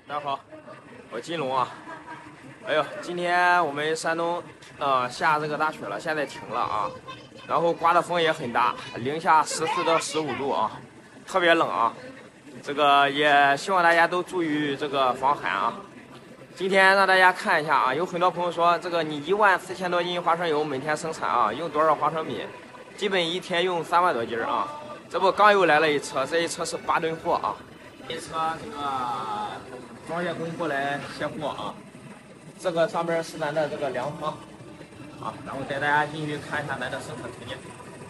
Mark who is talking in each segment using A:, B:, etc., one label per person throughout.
A: 大家好，我金龙啊。哎呦，今天我们山东下这个大雪了，现在停了啊。然后刮的风也很大，零下14到15度啊，特别冷啊。这个也希望大家都注意这个防寒啊。今天让大家看一下啊，有很多朋友说这个你14000多斤花生油每天生产啊，用多少花生米？基本一天用3万多斤啊。这不刚又来了一车，这一车是8吨货啊。这车这个装卸工过来卸货啊。这个上边是咱的这个粮仓啊，然后带大家进去看一下咱的生产条件。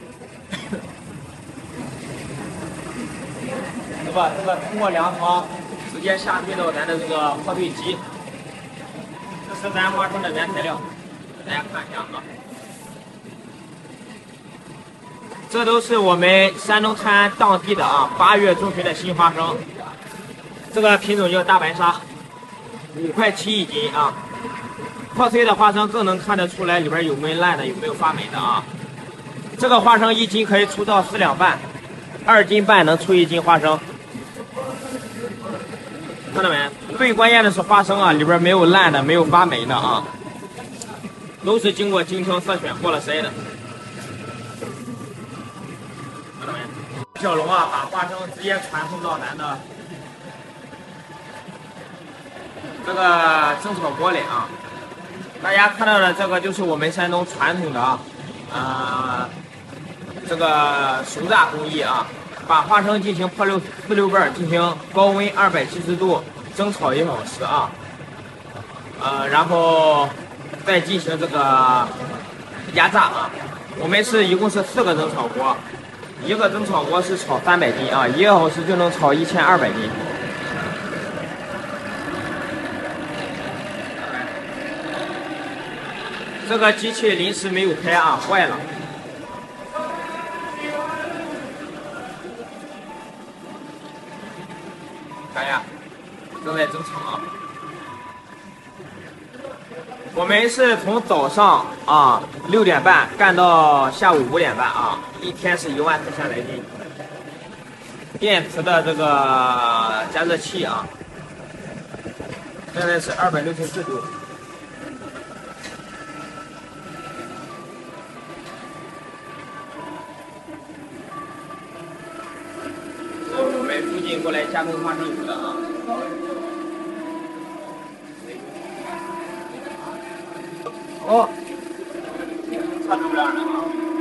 A: 这个通过粮仓直接下推到咱的这个货柜机，这是咱花生的原材料，大家看一下啊。这都是我们山东泰安当地的啊8月中旬的新花生，这个品种叫大白鲨，5块7一斤啊。破碎的花生更能看得出来里边有没有烂的，有没有发霉的啊。这个花生1斤可以出到4两半，2斤半能出1斤花生。看到没？最关键的是花生啊，里边没有烂的，没有发霉的啊，都是经过精挑细选过了筛的。看到没？小龙啊，把花生直接传送到咱的这个蒸炒锅里啊。大家看到的这个就是我们山东传统的这个熟炸工艺啊，把花生进行破四六瓣，进行高温270度蒸炒1小时啊，然后再进行这个压榨啊。我们一共是4个蒸炒锅，一个蒸炒锅是炒300斤啊，1个小时就能炒1200斤。这个机器临时没有开啊，坏了。看一下，正在蒸炒啊。我们是从早上啊6点半干到下午5点半啊，一天是14000来斤。电磁的这个加热器啊，现在是264度。我们附近过来加工花生油的啊。哦，差不多了啊。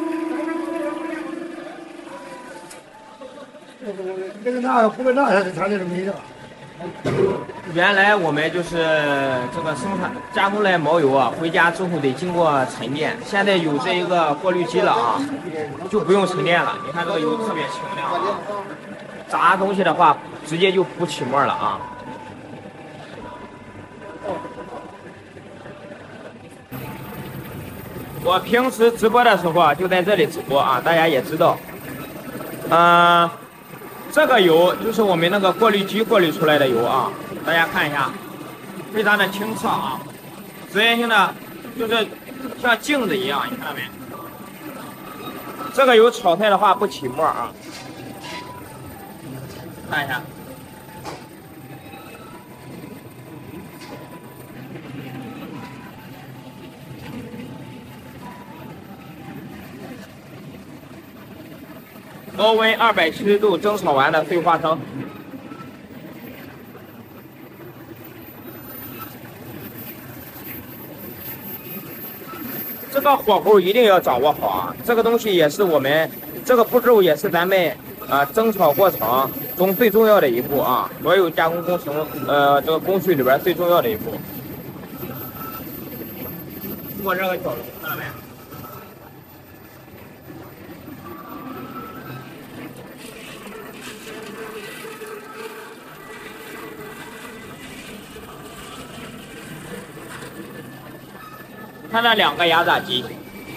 B: 这个那后面那他这是没的。
A: 原来我们就是这个生产加工来毛油啊，回家之后得经过沉淀。现在有这一个过滤机了啊，就不用沉淀了。你看这个油特别清亮啊，炸东西的话直接就不起沫了啊。我平时直播的时候啊，就在这里直播啊，大家也知道。这个油就是我们那个过滤机过滤出来的油啊，大家看一下，非常的清澈啊，直接性的就是像镜子一样，你看到没？这个油炒菜的话不起沫啊，看一下。高温270度蒸炒完的碎花生，这个火候一定要掌握好啊！这个东西也是我们这个步骤也是咱们蒸炒过程中最重要的一步啊，所有加工工程这个工序里边最重要的一步。通过这个角度，看到没？看那2个压榨机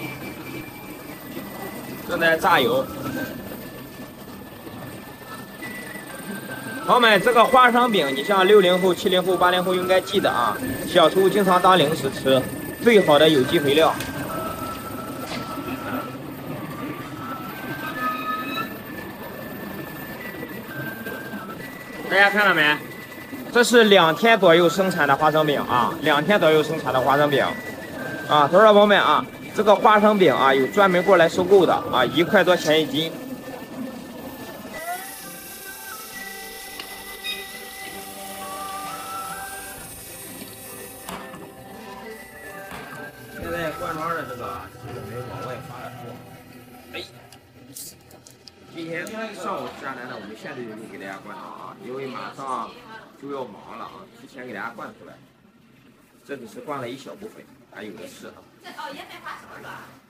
A: 正在榨油。朋友们，这个花生饼，你像60后、70后、80后应该记得啊，小时候经常当零食吃，最好的有机肥料。大家看到没？ 这是2天左右生产的花生饼啊，2天左右生产的花生饼啊，投资者朋友们啊，这个花生饼啊有专门过来收购的啊，1块多钱1斤。现在灌装的这个基本没往外发了货。哎，今天上午下来呢，我们现在就给大家灌装啊，因为马上就要忙了啊，提前给大家灌出来。这只是灌了一小部分，还有的是啊。
C: 这哦，也买花生吧。